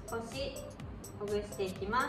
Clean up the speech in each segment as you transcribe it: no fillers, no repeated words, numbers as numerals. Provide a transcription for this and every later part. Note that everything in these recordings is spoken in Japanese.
少しほぐしていきます。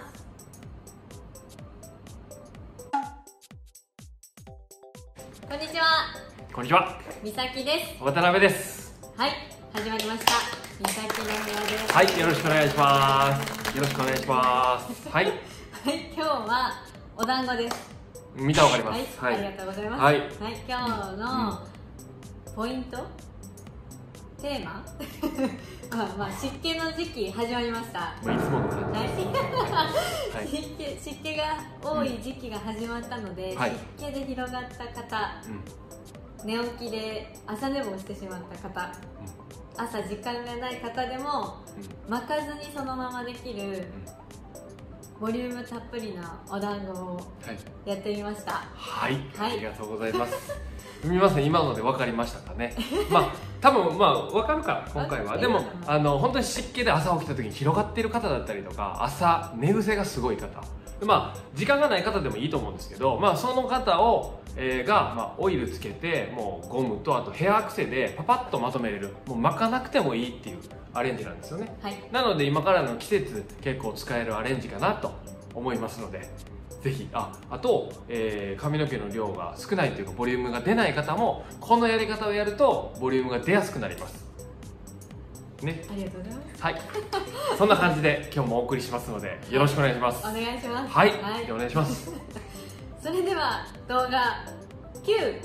こんにちは。 こんにちは。 みさきです。 渡辺です。 はい、始まりました。みさきの部屋です。 はい、よろしくお願いします。よろしくお願いします。はい。 はい、今日はお団子です。 見たらわかります。 はい、ありがとうございます。 はい。 今日のポイント、テーマ湿気の時期始まりました。 いつもの感じ。 はい、湿気が多い時期が始まったので、湿気で広がった方、寝起きで朝寝坊してしまった方、朝時間がない方でも巻かずにそのままできるボリュームたっぷりなお団子をやってみました。 はい、ありがとうございます。皆さん今ので分かりましたかね。多分分かるか今回は。でも本当に湿気で朝起きた時に広がっている方だったりとか、朝寝癖がすごい方、時間がない方でもいいと思うんですけど、その方をがオイルつけて、もうゴムとあとヘアアクセでパパッとまとめれる、もう巻かなくてもいいっていうアレンジなんですよね。なので今からの季節結構使えるアレンジかなと思いますので、ぜひあと、髪の毛の量が少ないというかボリュームが出ない方もこのやり方をやるとボリュームが出やすくなりますね。 ありがとうございます。 はい、そんな感じで今日もお送りしますのでよろしくお願いします。 お願いします。 はい、お願いします。 それでは動画9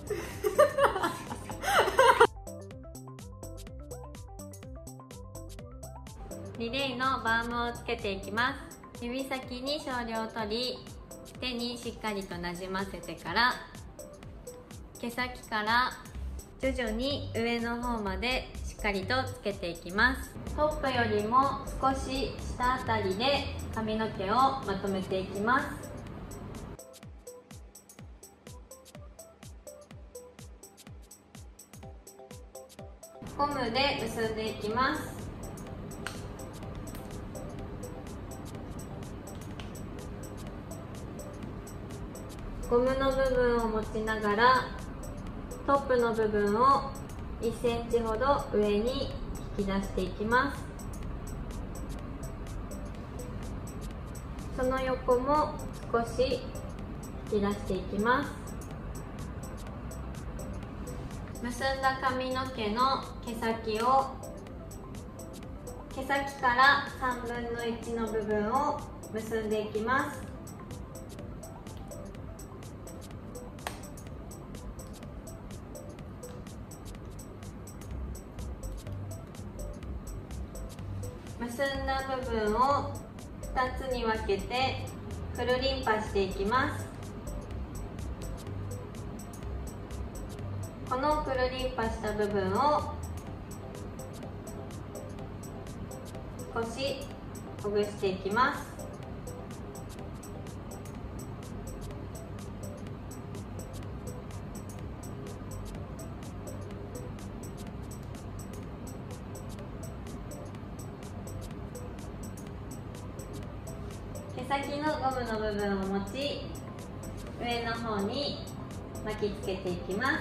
リレーのバームをつけていきます。指先に少量取り、手にしっかりとなじませてから、毛先から徐々に上の方までしっかりとつけていきます。トップよりも少し下あたりで髪の毛をまとめていきます。ゴムで結んでいきます。ゴムの部分を持ちながらトップの部分を1センチほど上に引き出していきます。その横も少し引き出していきます。結んだ髪の毛の毛先を、毛先から3分の1の部分を結んでいきます。結んだ部分を2つに分けてくるりんぱしていきます。このくるりんぱした部分を少しほぐしていきます。毛先のゴムの部分を持ち、上の方に巻きつけていきます。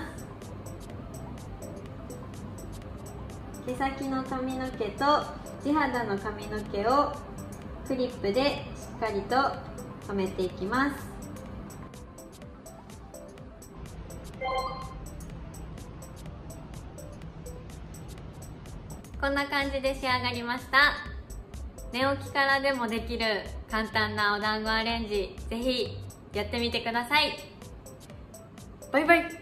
毛先の髪の毛と地肌の髪の毛をクリップでしっかりと留めていきます。こんな感じで仕上がりました。寝起きからでもできる簡単なお団子アレンジ、ぜひやってみてください。バイバイ。